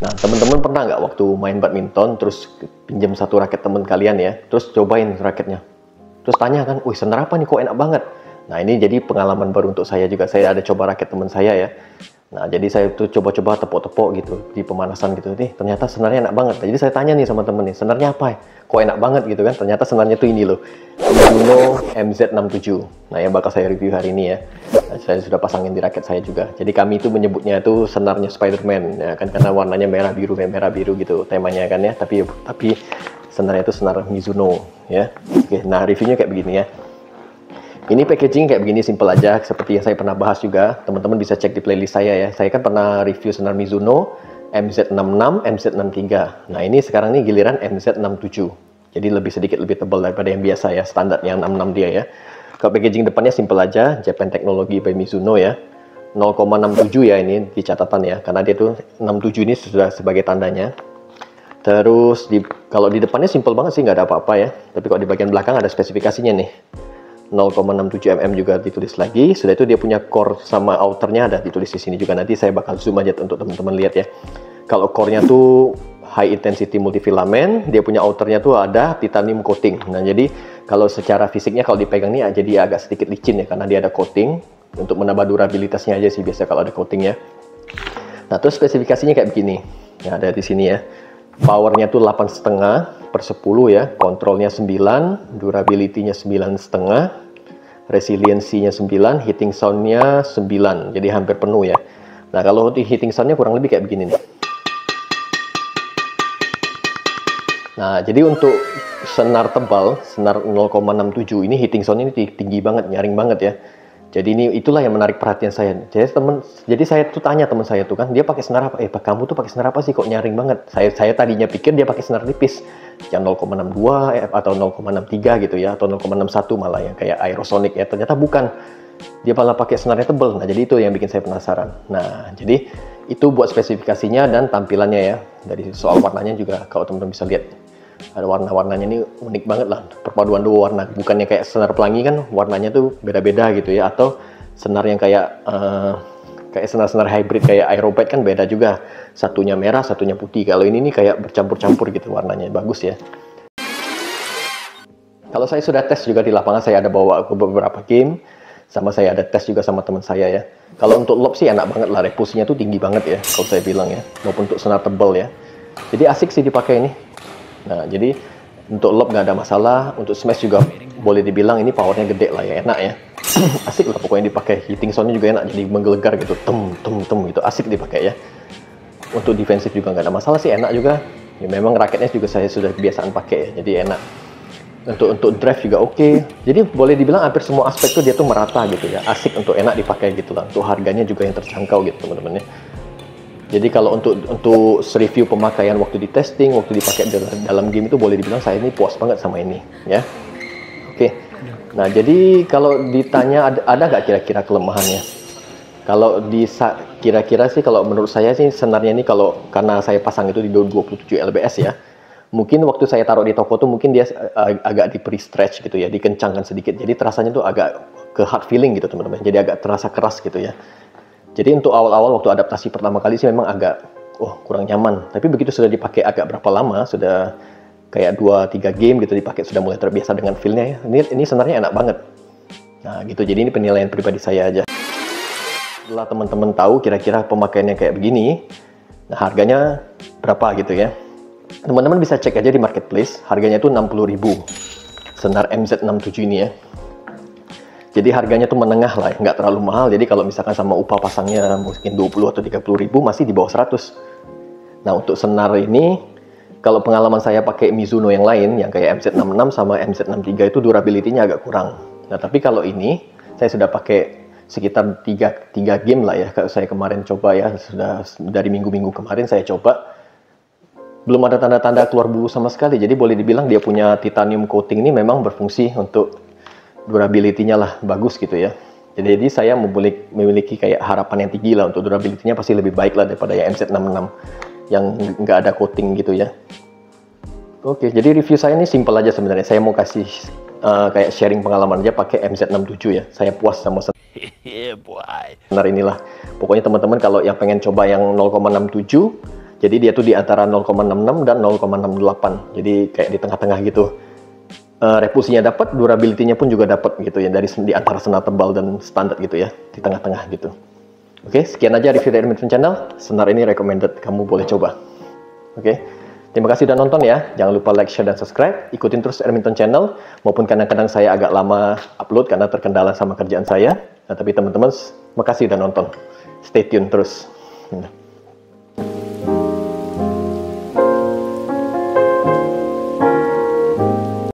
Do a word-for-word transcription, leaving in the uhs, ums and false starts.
Nah, teman-teman pernah nggak waktu main badminton, terus pinjam satu raket teman kalian ya, terus cobain raketnya. Terus tanya kan, wih senar apa nih kok enak banget. Nah ini jadi pengalaman baru untuk saya juga, saya ada coba raket teman saya ya. Nah jadi saya tuh coba-coba tepok-tepok gitu, di pemanasan gitu, nih ternyata senarnya enak banget. Jadi saya tanya nih sama temen nih, senarnya apa ya? Kok enak banget gitu kan, ternyata senarnya tuh ini loh, Mizuno M Z enam tujuh. Nah yang bakal saya review hari ini ya. Nah, saya sudah pasangin di raket saya juga. Jadi kami itu menyebutnya itu senarnya Spider-Man, ya kan, karena warnanya merah biru, merah biru gitu temanya kan ya. Tapi tapi senarnya itu senar Mizuno ya. Oke, nah reviewnya kayak begini ya. Ini packaging kayak begini, simple aja, seperti yang saya pernah bahas juga. Teman-teman bisa cek di playlist saya ya. Saya kan pernah review senar Mizuno M Z enam enam, M Z enam tiga. Nah ini sekarang ini giliran M Z enam tujuh. Jadi lebih sedikit lebih tebal daripada yang biasa ya, standar yang enam enam dia ya. Kalau packaging depannya simple aja, Japan Technology by Mizuno ya. nol koma enam tujuh ya ini di catatan ya, karena dia tuh enam tujuh ini sudah sebagai tandanya. Terus di, kalau di depannya simple banget sih, nggak ada apa-apa ya. Tapi kalau di bagian belakang ada spesifikasinya nih. nol koma enam tujuh milimeter juga ditulis lagi. Sudah itu dia punya core sama outernya ada ditulis di sini juga. Nanti saya bakal zoom aja untuk teman-teman lihat ya. Kalau core-nya tuh high intensity multifilament, dia punya outernya tuh ada titanium coating. Nah jadi kalau secara fisiknya kalau dipegang nih jadi agak sedikit licin ya, karena dia ada coating. Untuk menambah durabilitasnya aja sih biasa kalau ada coatingnya. Nah terus spesifikasinya kayak begini. Ya ada di sini ya. Powernya tuh delapan koma lima per sepuluh ya, kontrolnya sembilan, durability-nya sembilan koma lima, resiliensinya sembilan, heating sound-nya sembilan, jadi hampir penuh ya. Nah kalau di heating sound-nya kurang lebih kayak begini nih. Nah jadi untuk senar tebal, senar nol koma enam tujuh ini heating sound-nya ini tinggi banget, nyaring banget ya. Jadi ini itulah yang menarik perhatian saya. Jadi temen, jadi saya tuh tanya teman saya tuh kan, dia pakai senar apa? Eh, kamu tuh pakai senar apa sih kok nyaring banget? Saya saya tadinya pikir dia pakai senar tipis, yang nol koma enam dua eh, atau nol koma enam tiga gitu ya, atau nol koma enam satu malah yang kayak Aerosonic ya. Ternyata bukan. Dia malah pakai senarnya tebel. Nah, jadi itu yang bikin saya penasaran. Nah, jadi itu buat spesifikasinya dan tampilannya ya. Dari soal warnanya juga kalau teman-teman bisa lihat. Ada warna-warnanya ini unik banget lah, perpaduan dua warna, bukannya kayak senar pelangi kan warnanya tuh beda-beda gitu ya, atau senar yang kayak uh, kayak senar-senar hybrid kayak Aerobite kan beda juga, satunya merah satunya putih. Kalau ini nih kayak bercampur-campur gitu warnanya, bagus ya. Kalau saya sudah tes juga di lapangan, saya ada bawa ke beberapa game, sama saya ada tes juga sama teman saya ya. Kalau untuk lob sih enak banget lah, repulsinya tuh tinggi banget ya kalau saya bilang ya, maupun untuk senar tebal ya. Jadi asik sih dipakai ini. Nah, jadi untuk lob nggak ada masalah, untuk smash juga boleh dibilang ini powernya gede lah ya, enak ya. Asik lah pokoknya dipakai, heating sound-nya juga enak, jadi menggelegar gitu, tem tem tem gitu, asik dipakai ya. Untuk defensif juga nggak ada masalah sih, enak juga. Ya memang raketnya juga saya sudah kebiasaan pakai ya, jadi enak. Untuk untuk drive juga oke. Okay. Jadi boleh dibilang hampir semua aspek tuh dia tuh merata gitu ya, asik untuk enak dipakai gitu lah. Untuk harganya juga yang terjangkau gitu teman-teman ya. Jadi kalau untuk untuk review pemakaian waktu di testing, waktu dipakai dalam game itu boleh dibilang saya ini puas banget sama ini, ya. Oke. Nah jadi kalau ditanya ada ada nggak kira-kira kelemahannya? Kalau di kira-kira sih kalau menurut saya sih senarnya ini kalau karena saya pasang itu di dua puluh tujuh L B S ya, mungkin waktu saya taruh di toko tuh mungkin dia agak di pre-stretch gitu ya, dikencangkan sedikit. Jadi terasanya tuh agak ke hard feeling gitu teman-teman. Jadi agak terasa keras gitu ya. Jadi untuk awal-awal waktu adaptasi pertama kali sih memang agak oh kurang nyaman. Tapi begitu sudah dipakai agak berapa lama, sudah kayak dua tiga game gitu dipakai, sudah mulai terbiasa dengan feel-nya ya. Ini ini sebenarnya enak banget. Nah, gitu. Jadi ini penilaian pribadi saya aja. Setelah teman-teman tahu kira-kira pemakaiannya kayak begini, nah harganya berapa gitu ya. Teman-teman bisa cek aja di marketplace, harganya itu enam puluh ribu. Senar M Z enam tujuh ini ya. Jadi harganya tuh menengah lah, nggak terlalu mahal. Jadi kalau misalkan sama upah pasangnya mungkin dua puluh atau tiga puluh ribu, masih di bawah seratus. Nah untuk senar ini, kalau pengalaman saya pakai Mizuno yang lain, yang kayak M Z enam enam sama M Z enam tiga itu durability-nya agak kurang. Nah tapi kalau ini, saya sudah pakai sekitar tiga game lah ya. Kalau saya kemarin coba ya, sudah dari minggu-minggu kemarin saya coba. Belum ada tanda-tanda keluar bulu sama sekali. Jadi boleh dibilang dia punya titanium coating ini memang berfungsi untuk durability-nya lah bagus gitu ya. Jadi saya memiliki, memiliki kayak harapan yang tinggi lah untuk durability-nya pasti lebih baik lah daripada yang M Z enam enam yang nggak ada coating gitu ya. Oke, jadi review saya ini simple aja sebenarnya. Saya mau kasih uh, kayak sharing pengalaman aja pakai M Z enam tujuh ya. Saya puas sama senar inilah. Pokoknya teman-teman kalau yang pengen coba yang nol koma enam tujuh, Jadi dia tuh di antara nol koma enam enam dan nol koma enam delapan. Jadi kayak di tengah-tengah gitu. Uh, repulsinya dapat, durability-nya pun juga dapat gitu ya, dari di antara senar tebal dan standar gitu ya, di tengah-tengah gitu. Oke, sekian aja review dari Edmonton Channel. Senar ini recommended, kamu boleh coba. Oke, terima kasih udah nonton ya. Jangan lupa like, share, dan subscribe. Ikutin terus Edmonton Channel, maupun kadang-kadang saya agak lama upload karena terkendala sama kerjaan saya. Nah, tapi teman-teman, makasih udah nonton. Stay tune terus.